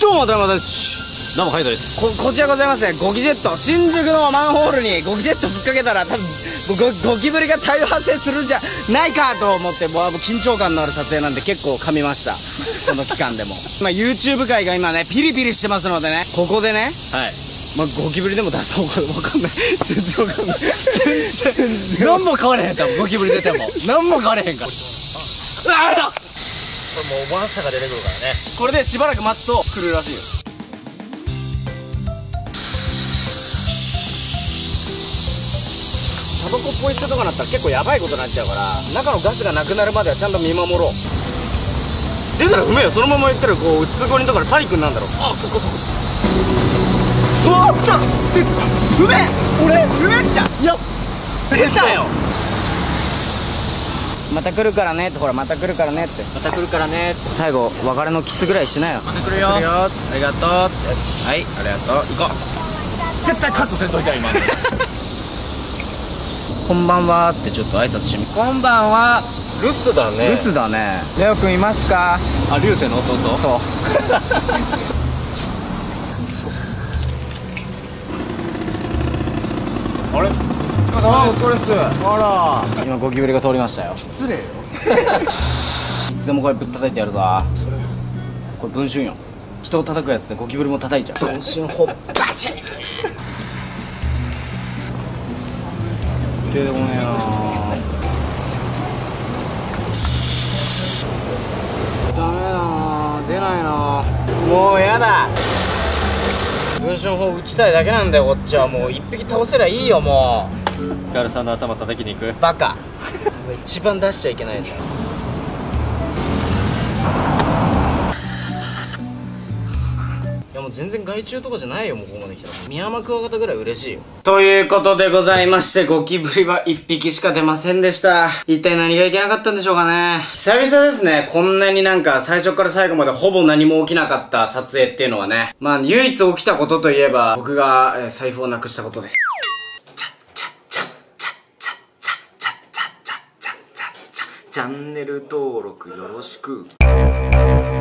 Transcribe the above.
どうも、どうもです。 どうも、カイトです。 こちらございますね、ゴキジェット。新宿のマンホールにゴキジェットぶっかけたら、多分ゴキブリが大量発生するんじゃないかと思って、もう緊張感のある撮影なんで結構噛みました。この期間でも。まあ YouTube 界が今ね、ピリピリしてますのでね、ここでね、 はい。 まあゴキブリでも出そうかわかんない。全然わかんない。全然。 何も変われへんかも、ゴキブリ出ても。何も変われへんから。あれだ。これもうおばあさが出てくるからね。 これでしばらく待つと来るらしいよ。タバコポイ捨てとかなったら結構やばいことになっちゃうから、中のガスがなくなるまではちゃんと見守ろう。出たら踏めよ。そのまま行ったらこう通行人とかでパニックになるんだろう。あ、そこ。うわっ、ちょっ踏め。俺踏めんじゃん。いや出たよ。また来るからねって、ほらまた来るからねって、 また来るからねって。 最後別れのキスぐらいしなよ。 また来るよ。ありがとう。はい、ありがとう。行こう。絶対カットせんといて今。 こんばんはってちょっと挨拶してみ。こんばんは。 留守だね。 留守だね。レオくんいますか。 あ、流星の弟。 そう。 あれ。あ、お疲れっす。 あら、今ゴキブリが通りましたよ。 失礼よ。 いつでもこれぶったたいてやるぞ。これ文春よ。人を叩くやつでゴキブリも叩いちゃう。文春ほっバチン。出てこねえな。ダメだな、出ないな。もうやだ。文春砲撃ちたいだけなんだよ、こっちは。もう一匹倒せりゃいいよ。もうガルさんの頭叩きに行く。 バカ。一番出しちゃいけないじゃん。いやもう全然害虫とかじゃないよ。もうここまで来たらミヤマクワガタぐらい嬉しいよ。ということでございまして、ゴキブリは1匹しか出ませんでした。一体何がいけなかったんでしょうかね。久々ですね、こんなになんか最初から最後までほぼ何も起きなかった撮影っていうのはね。まあ唯一起きたことといえば、僕が、財布をなくしたことです。チャンネル登録よろしく。